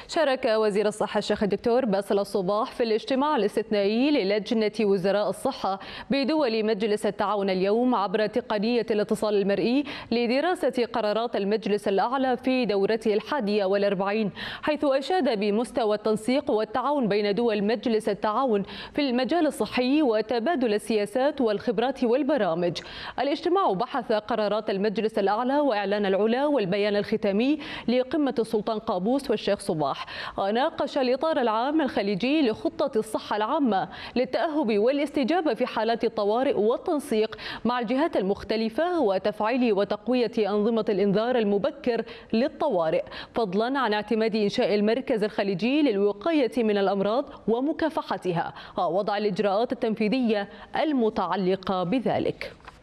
شارك وزير الصحة الشيخ الدكتور باسل الصباح في الاجتماع الاستثنائي للجنة وزراء الصحة بدول مجلس التعاون اليوم عبر تقنية الاتصال المرئي لدراسة قرارات المجلس الأعلى في دورته 41، حيث أشاد بمستوى التنسيق والتعاون بين دول مجلس التعاون في المجال الصحي وتبادل السياسات والخبرات والبرامج. الاجتماع بحث قرارات المجلس الأعلى وإعلان العلا والبيان الختامي لقمة السلطان قابوس والشيخ صباح، وناقش الإطار العام الخليجي لخطة الصحة العامة للتأهب والاستجابة في حالات الطوارئ والتنسيق مع الجهات المختلفة وتفعيل وتقوية أنظمة الإنذار المبكر للطوارئ، فضلا عن اعتماد إنشاء المركز الخليجي للوقاية من الأمراض ومكافحتها ووضع الإجراءات التنفيذية المتعلقة بذلك.